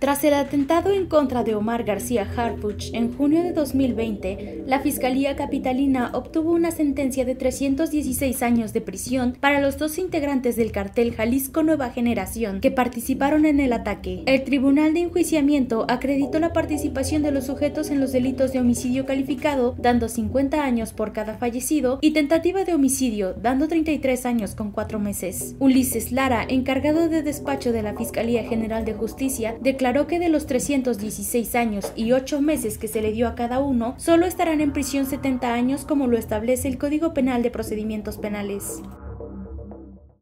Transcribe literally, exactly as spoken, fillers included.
Tras el atentado en contra de Omar García Harfuch en junio de dos mil veinte, la Fiscalía Capitalina obtuvo una sentencia de trescientos dieciséis años de prisión para los dos integrantes del cartel Jalisco Nueva Generación que participaron en el ataque. El Tribunal de Enjuiciamiento acreditó la participación de los sujetos en los delitos de homicidio calificado, dando cincuenta años por cada fallecido, y tentativa de homicidio, dando treinta y tres años con cuatro meses. Ulises Lara, encargado de despacho de la Fiscalía General de Justicia, declaró que de los trescientos dieciséis años y ocho meses que se le dio a cada uno, solo estarán en prisión setenta años como lo establece el Código Penal de Procedimientos Penales.